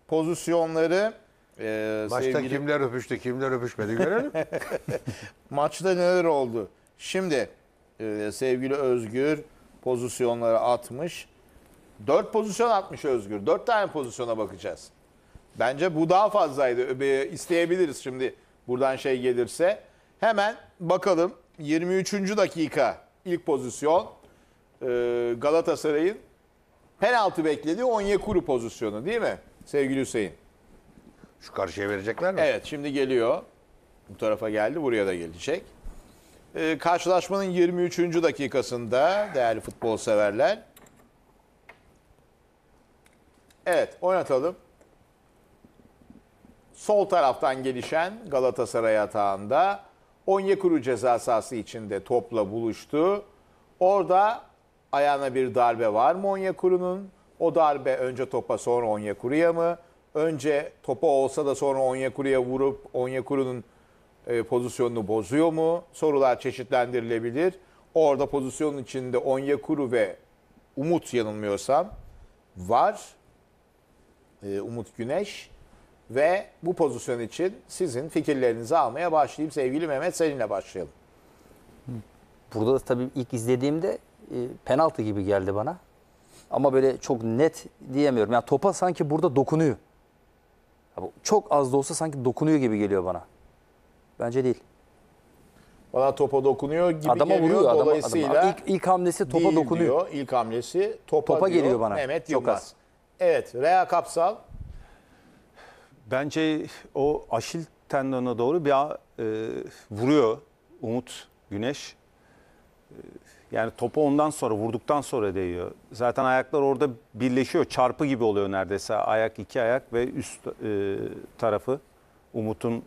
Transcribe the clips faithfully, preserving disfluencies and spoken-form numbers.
pozisyonları e, Maçta sevgili... kimler öpüştü, kimler öpüşmedi görelim. Maçta neler oldu? Şimdi e, sevgili Özgür pozisyonları atmış. Dört pozisyon atmış Özgür. Dört tane pozisyona bakacağız. Bence bu daha fazlaydı. E, isteyebiliriz şimdi buradan şey gelirse. Hemen bakalım yirmi üçüncü dakika ilk pozisyon. E, Galatasaray'ın penaltı beklediği Onyekuru pozisyonu değil mi sevgili Hüseyin? Şu karşıya verecekler mi? Evet şimdi geliyor. Bu tarafa geldi, buraya da gelecek. Ee, karşılaşmanın yirmi üçüncü dakikasında değerli futbol severler. Evet oynatalım. Sol taraftan gelişen Galatasaray atağında Onyekuru ceza sahası içinde topla buluştu. Orada ayağına bir darbe var mı Onyekuru'nun? O darbe önce topa sonra Onyekuru'ya mı? Önce topa olsa da sonra Onyekuru'ya vurup Onyekuru'nun e, pozisyonunu bozuyor mu? Sorular çeşitlendirilebilir. Orada pozisyonun içinde Onyekuru ve Umut yanılmıyorsam var. E, Umut Güneş. Ve bu pozisyon için sizin fikirlerinizi almaya başlayayım. Sevgili Mehmet seninle başlayalım. Burada da tabii ilk izlediğimde e, penaltı gibi geldi bana. Ama böyle çok net diyemiyorum. Yani topa sanki burada dokunuyor. Ya bu çok az da olsa sanki dokunuyor gibi geliyor bana. Bence değil. Bana topa dokunuyor gibi Adama geliyor. vuruyor. Adama, Dolayısıyla adama. İlk, ilk hamlesi topa değil dokunuyor. diyor. İlk hamlesi topa, Topa diyor. geliyor bana. Mehmet Çok Yılmaz. az. Evet Rea Kapsal. Bence o Aşil tendonuna doğru bir e, vuruyor Umut Güneş. E, yani topa ondan sonra, vurduktan sonra değiyor. Zaten ayaklar orada birleşiyor. Çarpı gibi oluyor neredeyse. Ayak, iki ayak ve üst e, tarafı Umut'un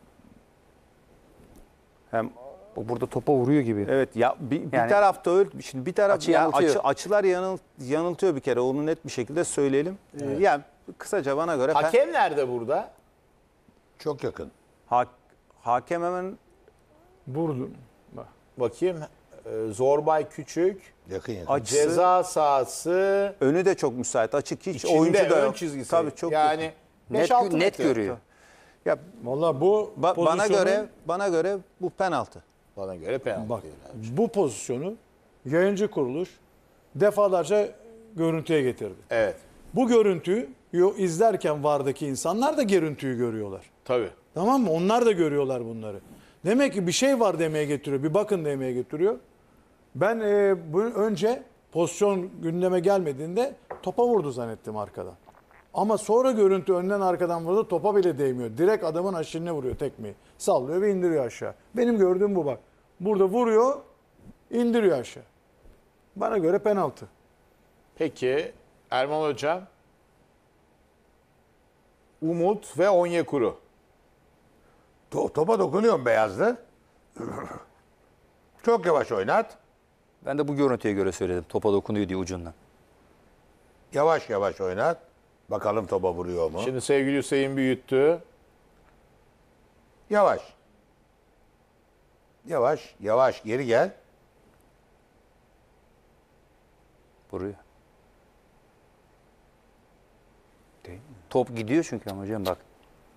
hem Burada topa vuruyor gibi. evet ya bir, bir Yani tarafta öyle. Şimdi bir taraf açı ya yanıltıyor. açı, açılar yanıl, yanıltıyor bir kere. Onu net bir şekilde söyleyelim. Evet. Yani kısaca bana göre Hakem nerede burada? Çok yakın. ha, hakem hemen Vurdu. Bakayım. Ee, Zorbay Küçük. Yakın yakın. açısı, Ceza sahası. önü de çok müsait. Açık hiç İçinde oyuncu da ön yok. çizgisi. Tabii çok yani yakın. beş Net, altı net metre. görüyor. Ya Valla bu ba- pozisyonu, bana göre bana göre bu penaltı. Bana göre penaltı. bak değil. bu pozisyonu yayıncı kuruluş defalarca görüntüye getirdi. Evet. Bu görüntüyü yo- izlerken vardaki insanlar da görüntüyü görüyorlar. Tabii. Tamam mı? Onlar da görüyorlar bunları. Demek ki bir şey var demeye getiriyor. Bir bakın demeye getiriyor. Ben e, bu önce pozisyon gündeme gelmediğinde topa vurdu zannettim arkadan. Ama sonra görüntü önden arkadan vurdu, topa bile değmiyor. Direkt adamın aşırına vuruyor tekmeyi. Sallıyor ve indiriyor aşağı. Benim gördüğüm bu bak. Burada vuruyor, indiriyor aşağı. Bana göre penaltı. Peki Erman Hocam. Umut ve Onyekuru. To- topa dokunuyorum beyazlı. Çok yavaş oynat. Ben de bu görüntüye göre söyledim. Topa dokunuyor diye ucundan. Yavaş yavaş oynat. Bakalım topa vuruyor mu? Şimdi sevgili Hüseyin büyüttü. Yavaş. Yavaş, yavaş geri gel. Vuruyor. Değil mi? Top gidiyor çünkü ama hocam bak.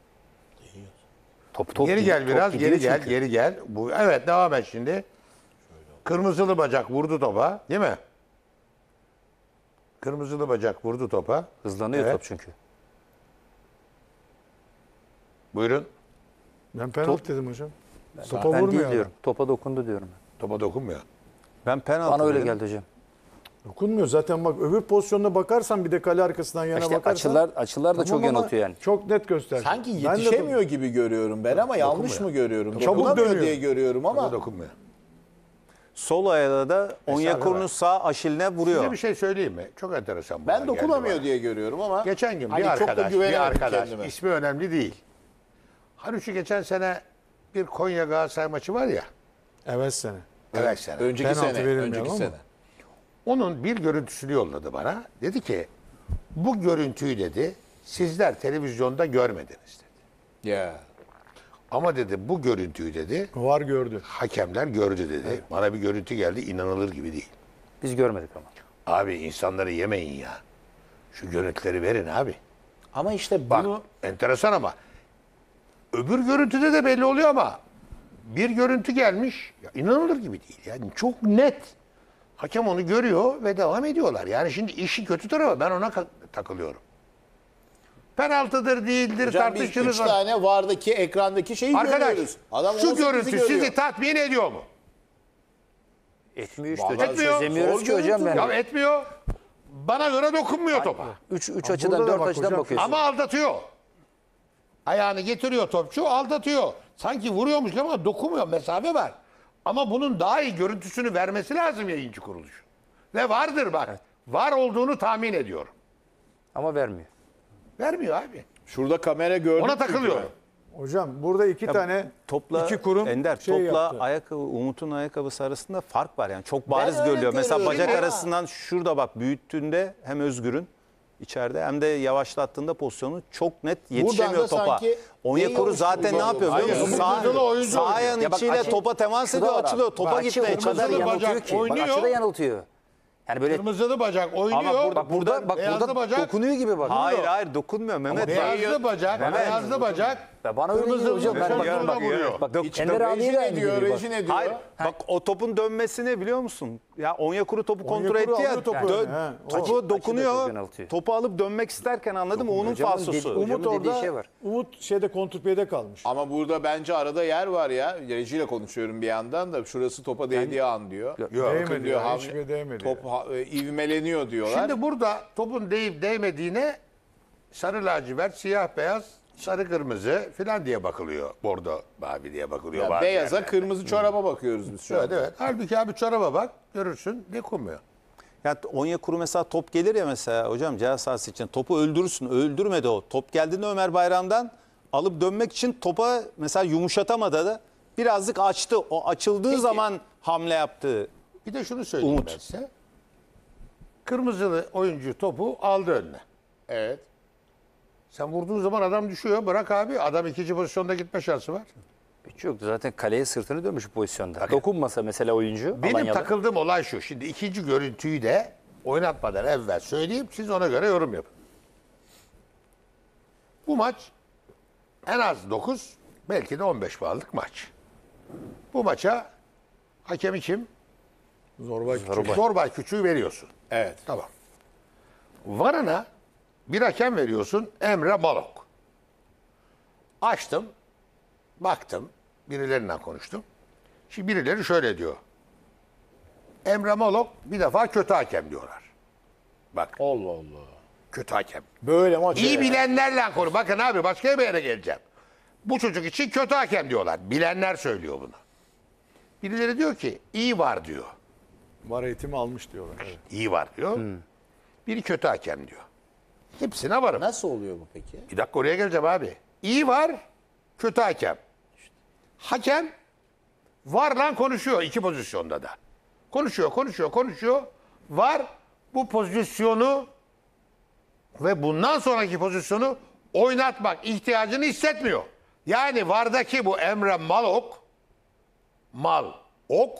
Top, top geri gidiyor, gel top biraz, gidiyor geri gel, çünkü. geri gel. Bu evet devam et şimdi. Kırmızılı bacak vurdu topa, değil mi? Kırmızılı bacak vurdu topa. Hızlanıyor Evet. top çünkü. Buyurun. Ben penaltı dedim hocam. Topa Ben değil vurmuyor adam. diyorum. Topa dokundu diyorum. ben. Topa dokunmuyor. Ben penaltı Bana öyle dedim. geldi hocam. Dokunmuyor. Zaten bak öbür pozisyonda bakarsan bir de kale arkasından yana İşte bakarsan. açılar açılar da çok Tamam ama yanıltıyor yani. Çok net göster. Sanki Ben de- yetişemiyor gibi görüyorum ben ama yanlış mı görüyorum? Çabuk Dokunamıyor dönüyor. diye görüyorum Topa ama. dokunmuyor. Sol ayağıyla da Onyekuru'nun var. sağ aşiline vuruyor. Size bir şey söyleyeyim mi? Çok enteresan. Ben bunlar geldi dokunamıyor bana. diye görüyorum ama. Geçen gün hani bir çok da arkadaş, bir güvenemedim arkadaş, kendime. ismi önemli değil. Hani şu geçen sene bir Konya Galatasaray maçı var ya. Evet sene. Evet sene. Önceki Penaltı sene. verilmiyor Önceki ama. sene. Onun bir görüntüsünü yolladı bana. Dedi ki bu görüntüyü dedi sizler televizyonda görmediniz dedi. Ya. Ama dedi bu görüntüyü dedi Var gördü. hakemler gördü dedi. Bana bir görüntü geldi inanılır gibi değil. Biz görmedik ama. Abi insanları yemeyin ya. Şu görüntüleri verin abi. Ama işte Bak bunu enteresan ama öbür görüntüde de belli oluyor ama bir görüntü gelmiş. Ya inanılır gibi değil. Yani çok net. Hakem onu görüyor ve devam ediyorlar. Yani şimdi işi kötü tarafı ben ona ka- takılıyorum. Penaltıdır değildir hocam biz üç tartışırız. tane vardaki ekrandaki şeyi Arkadaş görüyoruz. Adam şu on sekizi görüntü görüyor. sizi tatmin ediyor mu? Etmiyor işte Vallahi hocam. etmiyor. Çözemiyoruz Zor ki hocam görüntü. yani. Ya etmiyor. Bana göre dokunmuyor topa. Üç, üç Ama açıdan, burada da dört bak açıdan hocam, bakıyorsun. Ama aldatıyor. Ayağını getiriyor topçu, aldatıyor. Sanki vuruyormuş gibi ama dokunmuyor. Mesafe var. Ama bunun daha iyi görüntüsünü vermesi lazım yayıncı kuruluş. Ve vardır bak. Var olduğunu tahmin ediyorum. Ama vermiyor. Vermiyor abi. Şurada kamera gördüm. Ona çünkü. takılıyorum. Hocam burada iki tane Topla iki kurum Ender şey topla yaptı. ayakkabı Umut'un ayakkabısı arasında fark var yani çok bariz öyle görülüyor. Mesela görüyorum bacak ama. arasından şurada bak büyüttüğünde hem Özgür'ün içeride hem de yavaşlattığında pozisyonu çok net yetişemiyor da topa. sanki Onyekuru değiyormuş zaten gibi ne yapıyor biliyor Hayır, musun? bu Sağ, hızlı oyuncu sağ oluyor. ayağın Ya bak içiyle açı- topa temas şu da ediyor, var abi. açılıyor, topa Bak, gitmeye açı o kadar çalışıyor. Kırmızılı yanıltıyor bacak ki. Bak oynuyor. açıda yanıltıyor. Yani böyle Kırmızılı bacak oynuyor. ama burada, bak burada bak Beyazlı burada bacak. dokunuyor gibi bak. Hayır hayır dokunmuyor Mehmet. Beyazlı bacak, Mehmet. beyazlı bacak. Ya bana öyle geliyor hocam. Ben bak, Kırmızılı bak, vuruyor. bak, İçte Ender abiye rejin de aynı ediyor, geliyor bak. rejin ediyor. Hayır. Bak o topun dönmesi ne biliyor musun? Ya Onyekuru topu kontrol Onyekuru etti ya. alıyor topu dö- öne, he. O. topu Açı- açı da dokunuyor. çok yanıltıyor. Topu alıp dönmek isterken anladın mı? Onun Hocamın falsosu. dediği- Umut hocamın dediği orada şey var. Umut şeyde kontrpiyede kalmış. Ama burada bence arada yer var ya. Rejiyle konuşuyorum bir yandan da. Şurası topa değdiği an diyor. Yok. Değmedi diyor, ya, hamle- hiçbir değmedi. Top ha- e, ivmeleniyor diyorlar. Şimdi burada topun değip değmediğine sarı lacivert, siyah beyaz, sarı kırmızı filan diye bakılıyor. Bordo mavi diye bakılıyor. Ya bazı beyaza yerlerde. kırmızı çoraba bakıyoruz biz şu Evet an. evet. Halbuki abi çoraba bak görürsün dokunmuyor. Ya Onyekuru mesela top gelir ya mesela hocam ceza sahası için topu öldürürsün. Öldürmedi o. Top geldiğinde Ömer Bayram'dan alıp dönmek için topa mesela yumuşatamadı da birazcık açtı. O açıldığı zaman hamle yaptı. Bir de şunu söyleyeyim Umut. ben size. Kırmızılı oyuncu topu aldı önüne. Evet. Sen vurduğun zaman adam düşüyor. Bırak abi. Adam ikinci pozisyonda gitme şansı var. Hiç yok. Zaten kaleye sırtını dönmüş bu pozisyonda. Dokunmasa mesela oyuncu Benim Alanya'da. takıldığım olay şu. Şimdi ikinci görüntüyü de oynatmadan evvel söyleyeyim. Siz ona göre yorum yapın. Bu maç en az dokuz belki de on beş puanlık maç. Bu maça hakemi kim? Zorbay Zorbay, Zorbay Küçük'ü veriyorsun. Evet. Tamam. Varana bir hakem veriyorsun Emre Malok. Açtım, baktım, birilerinden konuştum. Şimdi birileri şöyle diyor. Emre Malok bir defa kötü hakem diyorlar. Bak Allah Allah. kötü hakem. Böyle maç. İyi ya. bilenlerle konu. Bakın abi başka bir yere geleceğim. Bu çocuk için kötü hakem diyorlar. Bilenler söylüyor bunu. Birileri diyor ki iyi var diyor. var eğitimi almış diyorlar. Evet. İyi var diyor. Biri kötü hakem diyor. Hepsine varım. Nasıl oluyor bu peki? Bir dakika oraya geleceğim abi. İyi var, kötü hakem. Hakem var lan konuşuyor iki pozisyonda da. Konuşuyor, konuşuyor, konuşuyor. Var bu pozisyonu ve bundan sonraki pozisyonu oynatmak ihtiyacını hissetmiyor. Yani vardaki bu Emre Malok, mal ok,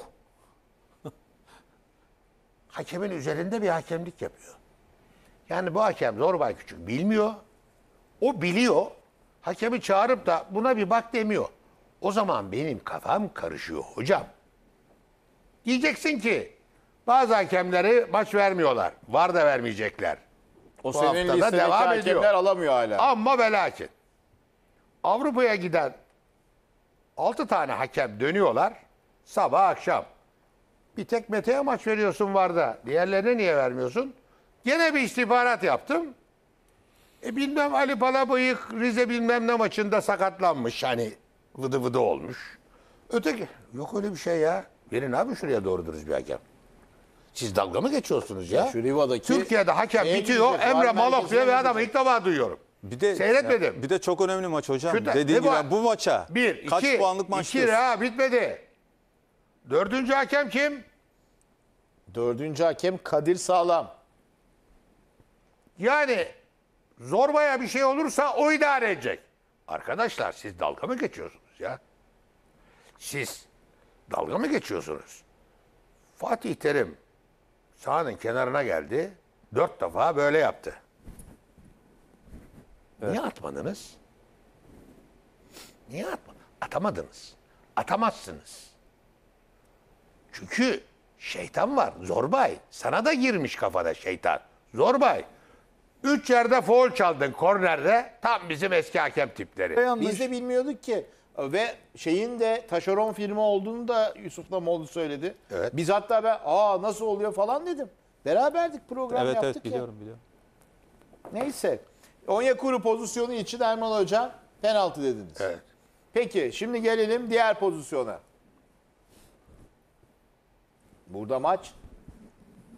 hakemin üzerinde bir hakemlik yapıyor. Yani bu hakem Zorbay Küçük bilmiyor. O biliyor. Hakemi çağırıp da buna bir bak demiyor. O zaman benim kafam karışıyor hocam. Diyeceksin ki bazı hakemleri maç vermiyorlar. Var da vermeyecekler. O Bu senin haftada listedeki devam hakemler ediyor. alamıyor hala. Ama ve lakin Avrupa'ya giden altı tane hakem dönüyorlar. Sabah akşam. Bir tek Mete'ye maç veriyorsun var da. Diğerlerine niye vermiyorsun? Gene bir istihbarat yaptım. E bilmem Ali Palabıyık Rize bilmem ne maçında sakatlanmış. Hani vıdı vıdı olmuş. Öteki yok öyle bir şey ya. Verin abi şuraya doğru dürüst bir hakem. Siz dalga mı geçiyorsunuz ya? Ya şu Riva'daki Türkiye'de hakem en bitiyor. yüksek Emre var Malok merkezine diye bir adamı gidecek. ilk defa duyuyorum. Bir de Seyretmedim. Bir de çok önemli maç hocam. Kötü- Dediğin Ne gibi bu? yani bu maça Bir, kaç iki, puanlık maçtır? iki ha bitmedi. Dördüncü hakem kim? Dördüncü hakem Kadir Sağlam. Yani Zorbaya bir şey olursa o idare edecek. Arkadaşlar siz dalga mı geçiyorsunuz ya? Siz dalga mı geçiyorsunuz? Fatih Terim sahanın kenarına geldi. Dört defa böyle yaptı. Niye atmadınız? Niye atma? Atamadınız. Atamazsınız. Çünkü şeytan var. Zorbay. Sana da girmiş kafada şeytan. Zorbay. Üç yerde foul çaldın kornerde. Tam bizim eski hakem tipleri. Yanlış. Biz de bilmiyorduk ki. Ve şeyin de taşeron firma olduğunu da Yusuf Namoğlu söyledi. Evet. Biz hatta ben aa nasıl oluyor falan dedim. Beraberdik program Evet yaptık evet ya. biliyorum biliyorum. Neyse. Onyekuru pozisyonu için Erman Hoca penaltı dediniz. Evet. Peki şimdi gelelim diğer pozisyona. Burada maç